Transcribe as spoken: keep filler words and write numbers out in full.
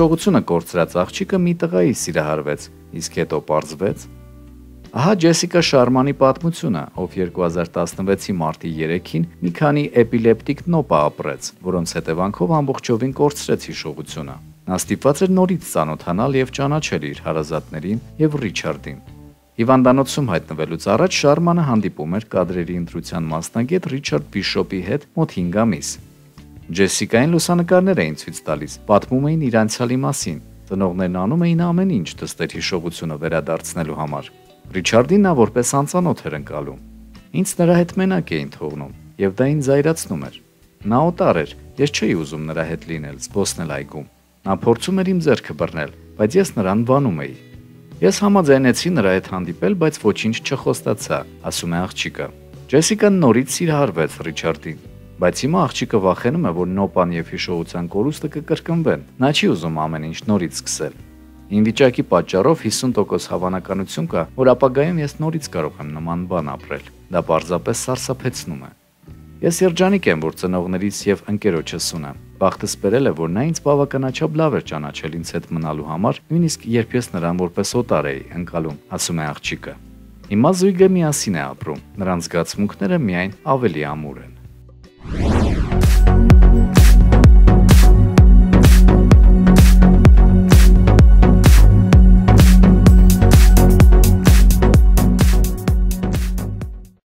Հիշողությունը կորցրած աղջիկը մի տղայի սիրահարվեց, իսկ հետո պարզվեց։ Ահա Ջեսիկա Շարմանի պատմությունը, ով երկու հազար տասնվեցի մարտի երեքին մի քանի էպիլեպտիկ նոպա ապրեց, որոնց հետևանքով ամբողջովին կորցրեց հիշողությունը։ Նա ստիպված էր նորից ծանոթանալ եւ ճանաչել իր հարազատներին եւ Ռիչարդին։ Հիվանդանոցում հայտնվելուց առաջ Շարմանը հանդիպում էր կադրերի ընտրության մասնագետ Ռիչարդ Բիշոպի հետ մոտ հինգ ամիս։ Ջեսիկային լուսանկարներ էին ցույց տալիս, պատմում էին իր անցյալի մասին։ Ծնողներն անում էին ամեն ինչ դստեր հիշողությունը վերադարձնելու համար։ Ռիչարդին նա որպես անծանոթ էր ընկալում։ Ինձ նրա հետ մենակ էին թողնում, եւ դա ինձ զայրացնում էր։ Նա օտար էր, ես չէի ուզում նրա հետ լինել, զբոսնել այգում։ Նա փորձում էր իմ ձեռքը բռնել, բայց ես նրան վանում էի։ Ես համաձայնեցի նրա հետ հանդիպել, բայց ոչինչ չխոստացա, ասում է աղջիկը։ Ջեսիկան նորից սիրահարվեց Ռիչարդին, բայց հիմա աղջիկը վախենում է, որ նոպան եւ հիշողության կորուստը կկրկնվեն։ Նա չի ուզում ամեն ինչ նորից սկսել։ Իմ վիճակի պատճառով հիսուն տոկոս հավանականություն կա, որ ապագայում ես նորից կարող եմ նման բան ապրել։ Դա պարզապես սարսափեցնում է։ Ես երջանիկ եմ, որ ծնողներիս եւ ընկերոջս ունեմ։ Բախտս բերել է, որ նա ինձ բավականաչափ լավ էր ճանաչել ինձ հետ մնալու համար, նույնիսկ երբ ես նրան որպես օտար էի ընկալում, ասում է աղջիկը։ Հիմա զույգը միասին է ապրում, նրանց զգացմունքները միայն ավելի ամուր են։